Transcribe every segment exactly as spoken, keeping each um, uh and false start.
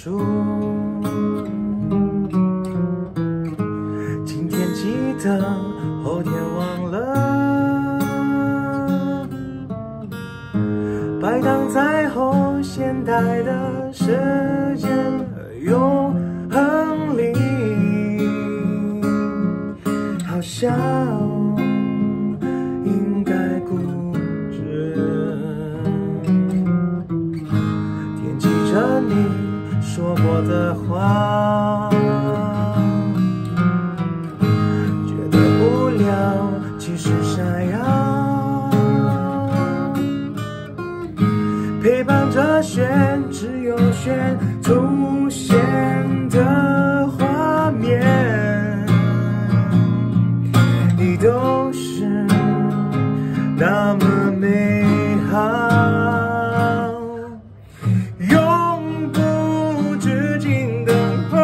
数。今天记得，后天忘了，摆荡在后现代的时间永恒里，好像应该固执，惦记着你说过的话，觉得无聊，其实想要陪伴着选，只有选出现的画面，你都是那么美好，永不止境等候，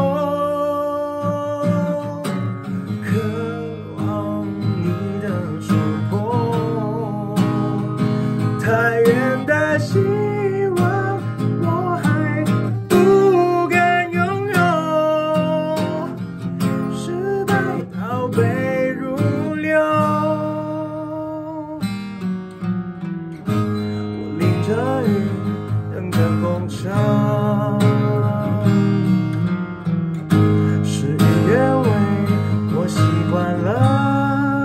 渴望你的触碰，太远的希望我还不敢拥有，失败倒背如流，我淋着雨等着公车，事与愿违我习惯了，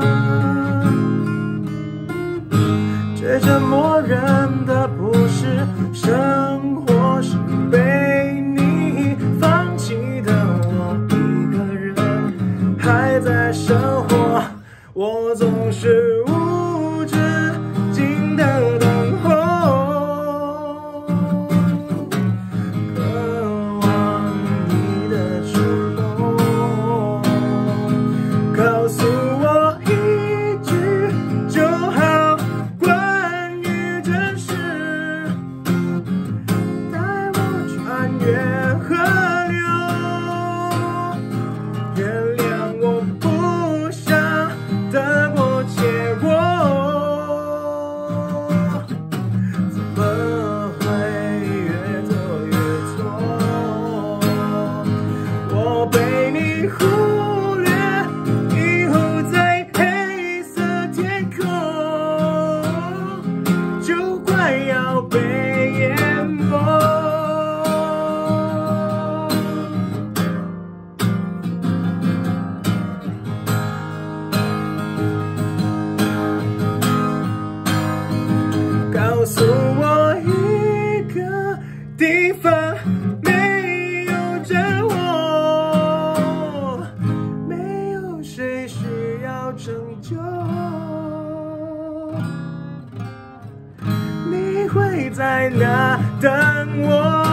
最折磨人的不是生活，是被你放弃的我一个人还在生活，我总是无止境的等候，渴望你的触碰，告诉我一句就好，关于这事，带我穿越河流，原谅我不想得过且过，怎么会越走越错？我被你忽略，以后在黑色天空，就快要被淹没。告诉我一个地方没有着我，没有谁需要拯救，你会在哪等我？